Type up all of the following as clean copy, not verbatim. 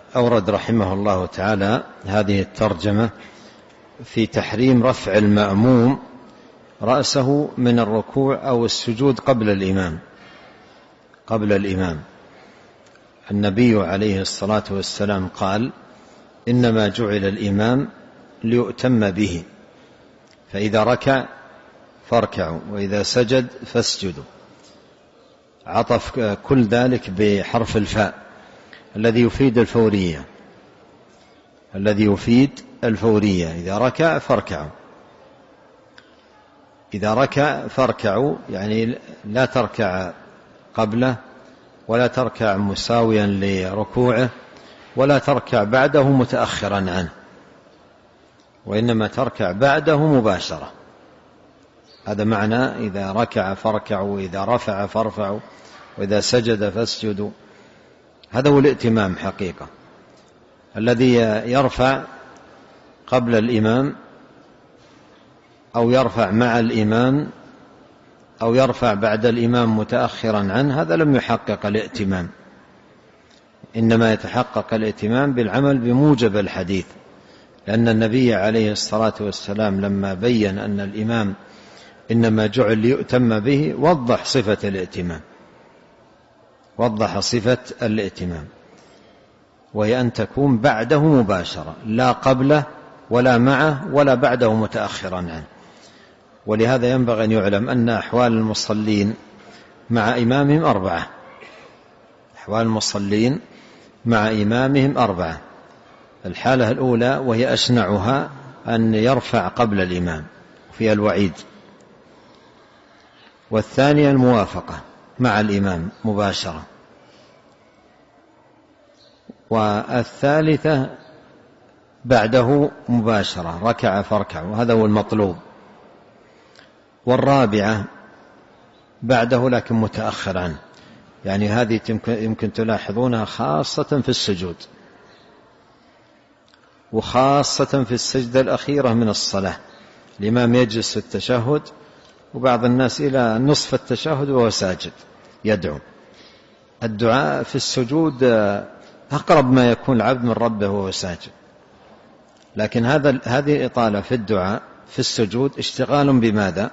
أورد رحمه الله تعالى هذه الترجمة في تحريم رفع المأموم رأسه من الركوع أو السجود قبل الإمام. النبي عليه الصلاة والسلام قال: إنما جعل الإمام ليؤتم به، فإذا ركع فاركعوا وإذا سجد فاسجدوا. عطف كل ذلك بحرف الفاء الذي يفيد الفورية. إذا ركع فاركعوا، يعني لا تركع قبله ولا تركع مساويا لركوعه ولا تركع بعده متأخرا عنه، وإنما تركع بعده مباشرة. هذا معنى إذا ركع فاركعوا وإذا رفع فارفعوا وإذا سجد فاسجدوا. هذا هو الائتمام حقيقة، الذي يرفع قبل الإمام أو يرفع مع الإمام أو يرفع بعد الإمام متأخرا عنه، هذا لم يحقق الائتمام. إنما يتحقق الائتمام بالعمل بموجب الحديث، لأن النبي عليه الصلاة والسلام لما بين أن الإمام إنما جعل ليؤتم به وضح صفة الائتمام، وهي أن تكون بعده مباشرة، لا قبله ولا معه ولا بعده متأخرا عنه. ولهذا ينبغي أن يعلم أن أحوال المصلين مع إمامهم أربعة. الحالة الأولى وهي أشنعها أن يرفع قبل الإمام فيها الوعيد، والثانية الموافقة مع الإمام مباشرة، والثالثة بعده مباشرة ركع فاركع، وهذا هو المطلوب، والرابعة بعده لكن متأخر عنه. يعني هذه يمكن تلاحظونها خاصة في السجود، وخاصة في السجدة الأخيرة من الصلاة. الإمام يجلس في التشهد وبعض الناس إلى نصف التشهد وهو ساجد يدعو. الدعاء في السجود أقرب ما يكون العبد من ربه وهو ساجد، لكن هذه الإطالة في الدعاء في السجود اشتغال بماذا؟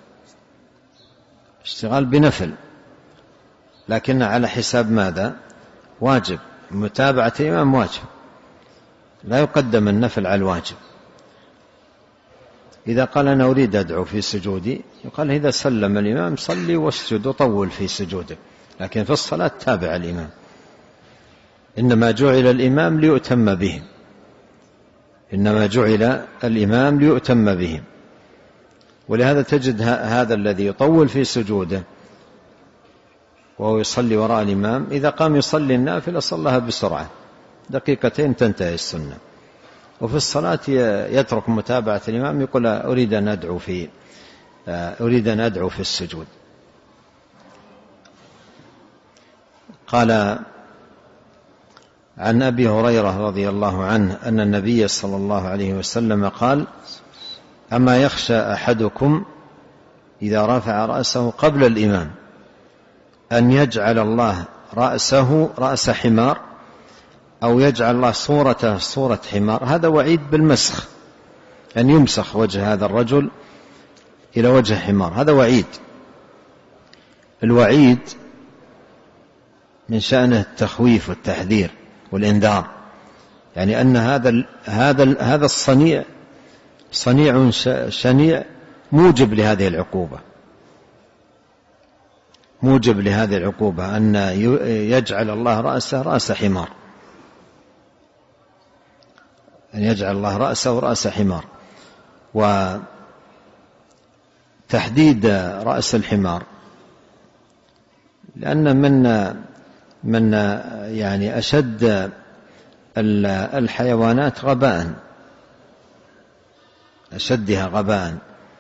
اشتغال بنفل، لكن على حساب ماذا؟ واجب. متابعة الإمام واجب، لا يقدم النفل على الواجب. إذا قال أنا أريد أدعو في سجودي، يقال إذا سلم الإمام صلي واسجد وطول في سجودك، لكن في الصلاة تابع الإمام. إنما جعل الإمام ليؤتم به، ولهذا تجد هذا الذي يطول في سجوده وهو يصلي وراء الإمام، إذا قام يصلي النافلة صلىها بسرعة، دقيقتين تنتهي السنة. وفي الصلاة يترك متابعة الإمام، يقول أريد أن أدعو في السجود. قال عن أبي هريرة رضي الله عنه أن النبي صلى الله عليه وسلم قال: أما يخشى أحدكم إذا رفع رأسه قبل الإمام أن يجعل الله رأسه رأس حمار، أو يجعل الله صورته صورة حمار. هذا وعيد بالمسخ، أن يمسخ وجه هذا الرجل إلى وجه حمار، هذا وعيد. الوعيد من شأنه التخويف والتحذير والإنذار، يعني أن هذا الصنيع صنيع شنيع موجب لهذه العقوبة، أن يجعل الله رأسه رأس حمار، أن يجعل الله رأسه رأس حمار. وتحديد رأس الحمار لأن من يعني أشد الحيوانات غباء، أشدها غباء،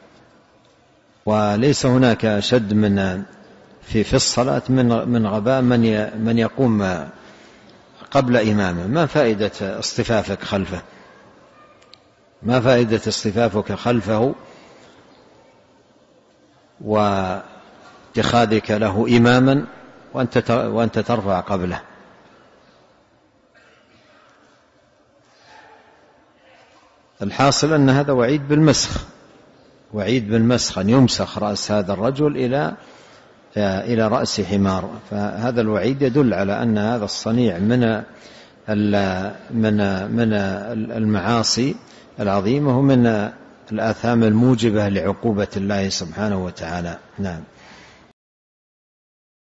وليس هناك أشد من في الصلاة من غباء من يقوم قبل إمامه. ما فائدة اصطفافك خلفه واتخاذك له إماما وأنت ترفع قبله؟ الحاصل أن هذا وعيد بالمسخ، وعيد بالمسخ، أن يمسخ رأس هذا الرجل إلى رأس حمار. فهذا الوعيد يدل على أن هذا الصنيع من المعاصي العظيمة ومن الآثام الموجبة لعقوبة الله سبحانه وتعالى. نعم.